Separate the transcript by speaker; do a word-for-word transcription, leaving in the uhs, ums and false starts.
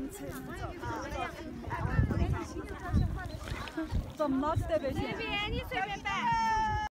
Speaker 1: 怎么了？这边？
Speaker 2: 随便，你随便摆。